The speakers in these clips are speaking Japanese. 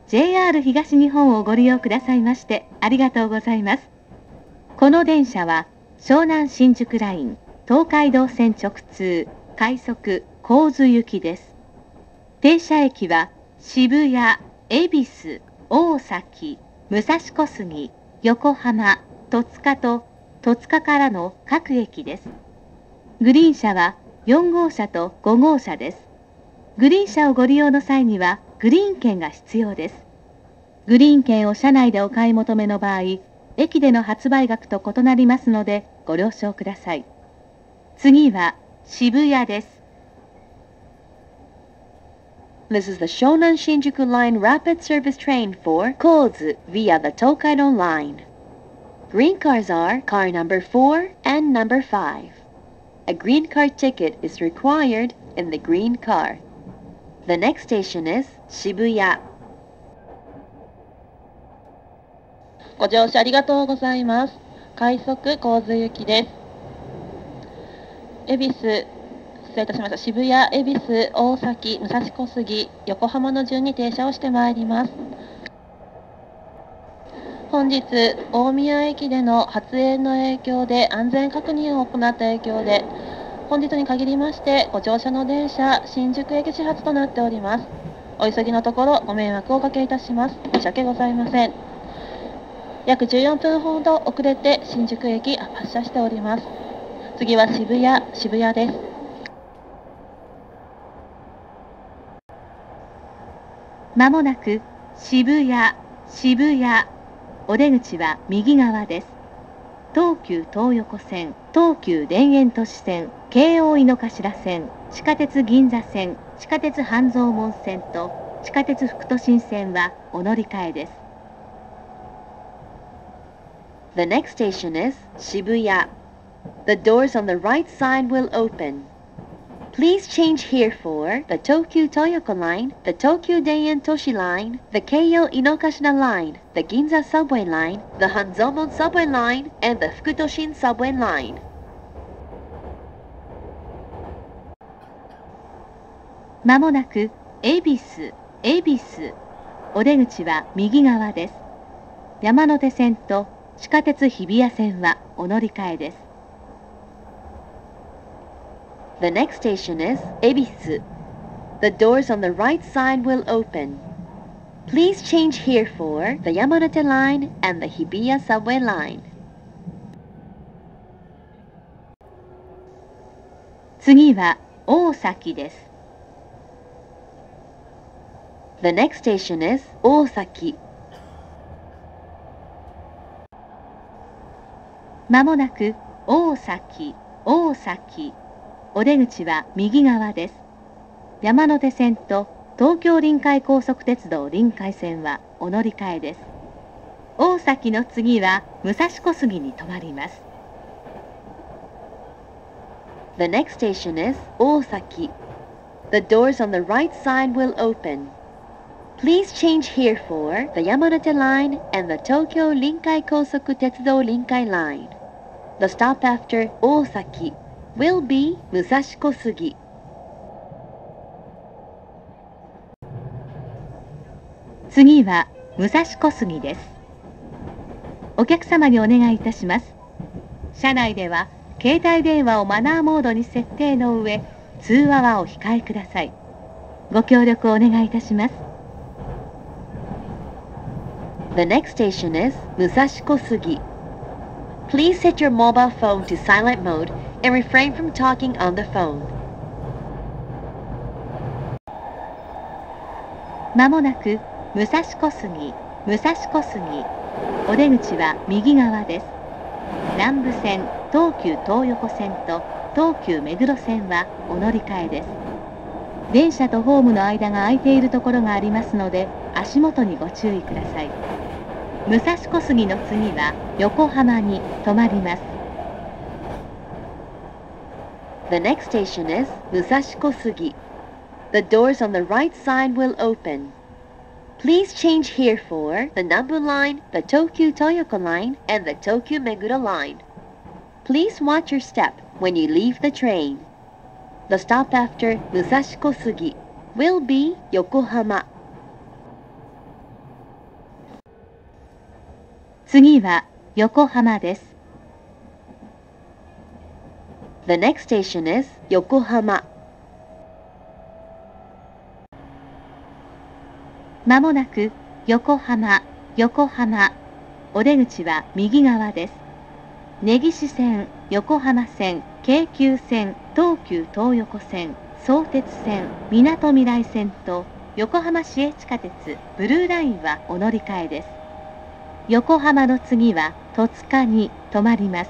JR 東日本をご利用くださいましてありがとうございます。この電車は湘南新宿ライン、東海道線直通、快速、神津行きです。停車駅は渋谷、恵比寿、大崎、武蔵小杉、横浜、戸塚と戸塚からの各駅です。グリーン車は4号車と5号車です。グリーン車をご利用の際にはグリーン券が必要です。グリーン券を車内でお買い求めの場合、駅での発売額と異なりますのでご了承ください。次は渋谷です。 This is the Shonan Shinjuku Line rapid service train for Kozu via the Tokaido Line. Green cars are car number 4 and number 5. A green car ticket is required in the green car. The next station is Shibuya. ご乗車ありがとうございます。快速神津行きです。失礼いたしました。渋谷、恵比寿、大崎、武蔵小杉、横浜の順に停車をしてまいります。本日、大宮駅での発煙の影響で安全確認を行った影響で、本日に限りましてご乗車の電車、新宿駅始発となっております。お急ぎのところご迷惑をおかけいたします。申し訳ございません。約14分ほど遅れて新宿駅発車しております。次は渋谷です。 まもなく渋谷、お出口は右側です。東急東横線、東急田園都市線、京王井の頭線、地下鉄銀座線、地下鉄半蔵門線と地下鉄副都心線はお乗り換えです。 The next station is Shibuya. The doors on the right side will open.Please change here for the Tokyu Toyoko Line, the Tokyu Daien Toshi Line, the Keio Inokashira Line, the Ginza Subway Line, the Hanzomon Subway Line, and the Fukutoshin Subway Line. まもなく恵比寿、お出口は右側です。山手線と地下鉄日比谷線はお乗り換えです。 The next station is Ebisu. The doors on the right side will open. Please change here for the Yamanote Line and the Hibiya Subway Line. 次は大崎です。 The next station is Osaki. まもなく大崎、お出口は右側です。山手線と東京臨海高速鉄道臨海線はお乗り換えです。大崎の次は武蔵小杉に停まります。 The next station is Osaki. The doors on the right side will open. Please change here for the Yamanote Line and the Tokyo Rinkai Kosoku Tetsudo Rinkai Line. The stop after Osaki will be Musashikosugi. 次は武蔵小杉です。お客様にお願いいたします。車内では携帯電話をマナーモードに設定の上、通話はお控えください。ご協力をお願いいたします。 The next station is Musashikosugi. Please set your mobile phone to silent mode and refrain from talking on the phone. まもなく武蔵小杉、お出口は右側です。南武線、東急東横線と東急目黒線はお乗り換えです。電車とホームの間が空いているところがありますので、足元にご注意ください。武蔵小杉の次は横浜に停まります。 The next station is Musashikosugi. The doors on the right side will open. Please change here for the Nambu Line, the Tokyu Toyoko Line, and the Tokyu Meguro Line. Please watch your step when you leave the train. The stop after Musashikosugi will be Yokohama. 次は横浜です。 The next station is Yokohama. まもなく横浜、横浜。お出口は右側です。根岸線、横浜線、京急線、東急東横線、相鉄線、みなとみらい線と横浜市営地下鉄ブルーラインはお乗り換えです。横浜の次は戸塚に停まります。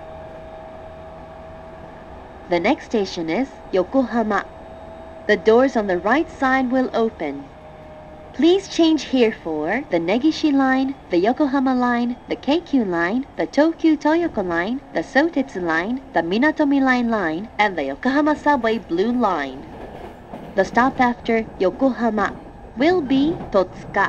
The next station is Yokohama. The doors on the right side will open. Please change here for the Negishi line, the Yokohama line, the Keikyu line, the Tokyu Toyoko line, the Sotetsu line, the Minatomi line, and the Yokohama Subway Blue Line. The stop after Yokohama will be Totsuka.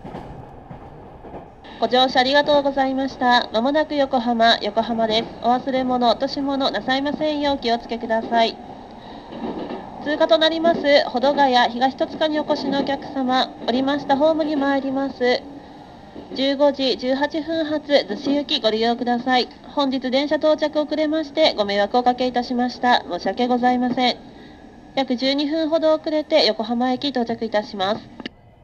ご乗車ありがとうございました。まもなく横浜、横浜です。お忘れ物、落とし物なさいませんようお気をつけください。通過となります保土ヶ谷東戸塚にお越しのお客様、降りましたホームに参ります。15時18分発逗子行きご利用ください。本日電車到着遅れましてご迷惑をおかけいたしました。申し訳ございません。約12分ほど遅れて横浜駅到着いたします。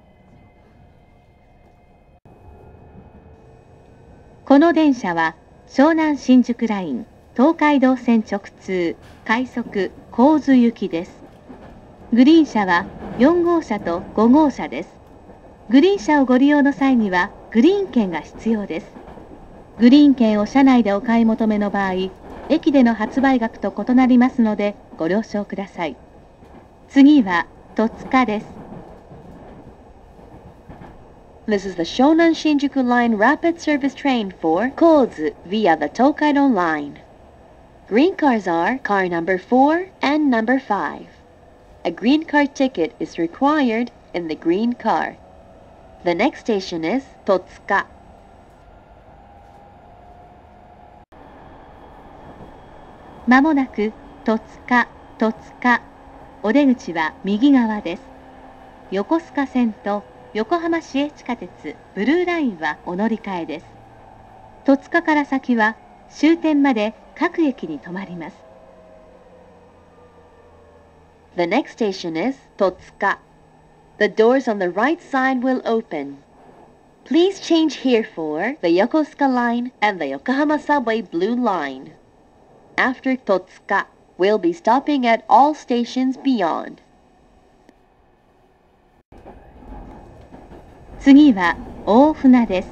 この電車は湘南新宿ライン、東海道線直通、快速、神津行きです。グリーン車は4号車と5号車です。グリーン車をご利用の際にはグリーン券が必要です。グリーン券を車内でお買い求めの場合、駅での発売額と異なりますのでご了承ください。次は戸塚です。 This is the Shonan Shinjuku Line rapid service train for Kozu via the Tokaido Line. Green cars are car number 4 and number 5. A green car ticket is required in the green car. The next station is Totsuka. まもなく戸塚、戸塚。お出口は右側です。横須賀線と横浜市営地下鉄ブルーラインはお乗り換えです。戸塚から先は終点まで各駅に停まります。 The next station is Totsuka. The doors on the right side will open. Please change here for the Yokosuka line and the Yokohama Subway Blue Line. After Totsuka, we'll be stopping at all stations beyond. 次は大船です。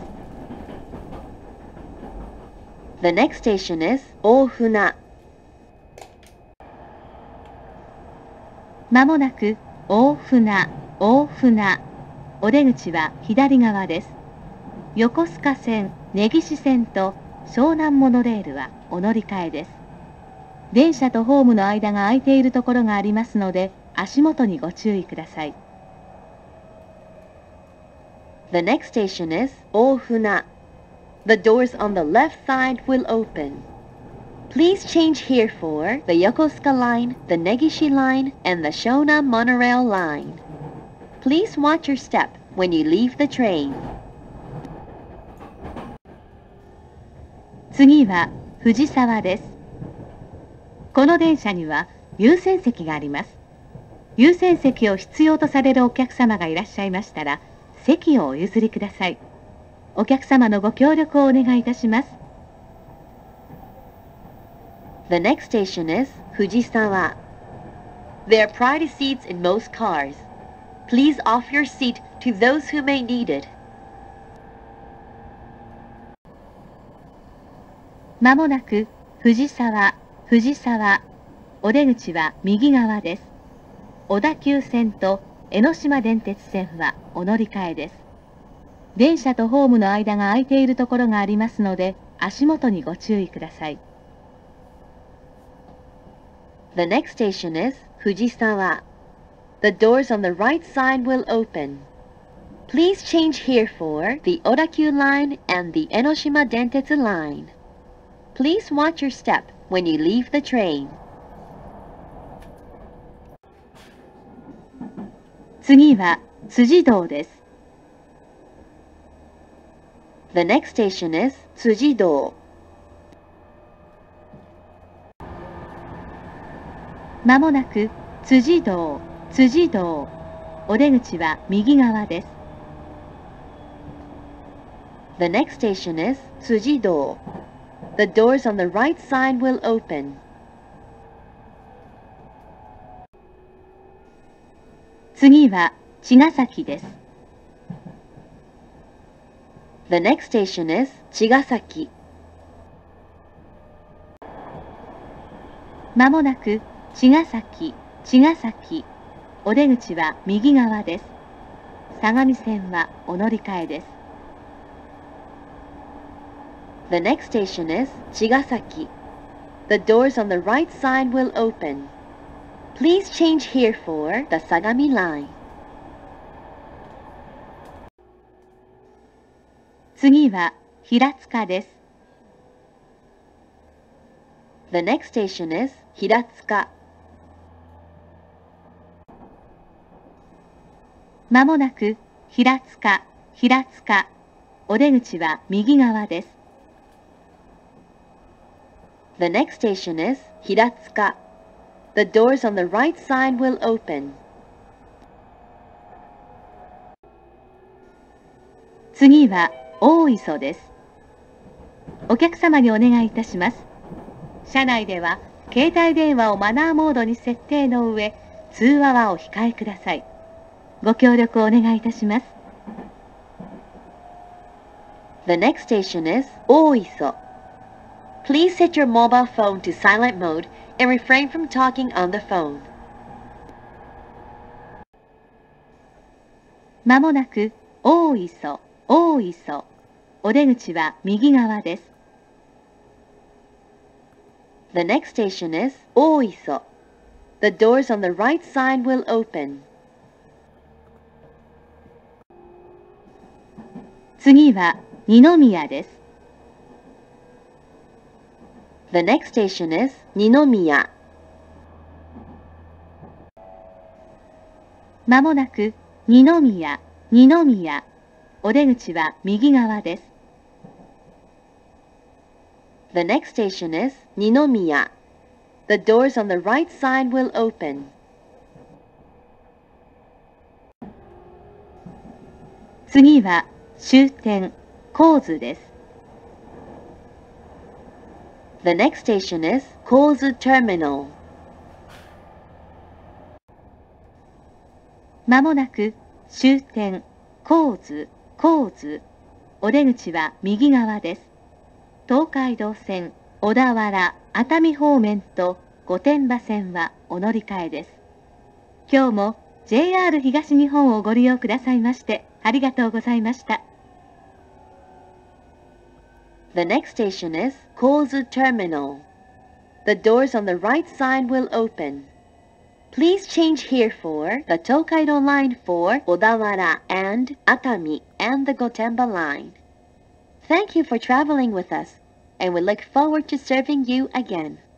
The next station is Ofuna. まもなく大船、大船。お出口は左側です。横須賀線、根岸線と湘南モノレールはお乗り換えです。電車とホームの間が空いているところがありますので、足元にご注意ください。 The next station is Ofuna. The doors on the left side will open. Please change here for the Yokosuka line, the Negishi line, and the Shonan monorail line. Please watch your step when you leave the train. 次は藤沢です。この電車には優先席があります。優先席を必要とされるお客様がいらっしゃいましたら、席をお譲りください。お客様のご協力をお願いいたします。 The next station is Fujisawa. There are priority seats in most cars. Please offer your seat to those who may need it. まもなく藤沢、藤沢。お出口は右側です。小田急線と江ノ島電鉄線はお乗り換えです。電車とホームの間が空いているところがありますので、足元にご注意ください。 The next station is Fujisawa. The doors on the right side will open. Please change here for the Odakyu line and the Enoshima Dentetsu line. Please watch your step when you leave the train. 次は辻堂です。 The next station is 辻堂。 まもなく辻堂、辻堂。お出口は右側です。 The next station is 辻堂。The doors on the right side will open. 次は茅ヶ崎です。 The next station is 茅ヶ崎。 まもなく茅ヶ崎、茅ヶ崎。お出口は右側です。相模線はお乗り換えです。 The next station is 茅ヶ崎。The doors on the right side will open. Please change here for the Sagami line. 次は平塚です。 The next station is 平塚。 まもなく平塚、平塚。お出口は右側です。 The next station is 平塚。The doors on the right side will open. 次は大磯です。お客様にお願いいたします。車内では携帯電話をマナーモードに設定の上、通話はお控えください。ご協力をお願いいたします。 The next station is 大磯。Please set your mobile phone to silent mode and refrain from talking on the phone. まもなく大磯、大磯。お出口は右側です。 The next station is 大磯。The doors on the right side will open. 次は二宮です。 The next station is 二宮。 まもなく二宮、二宮。お出口は右側です。 The next station is 二宮。The doors on the right side will open. 次は終点、神津です。 The next station is 神津 Terminal. まもなく終点、神津、神津。お出口は右側です。東海道線、小田原、熱海方面と御殿場線はお乗り換えです。今日も JR 東日本をご利用くださいましてありがとうございました。 The next station is 神津 Terminal. The doors on the right side will open. Please change here for the Tokaido line for Odawara and Atami and the Gotemba line. Thank you for traveling with us, and we look forward to serving you again.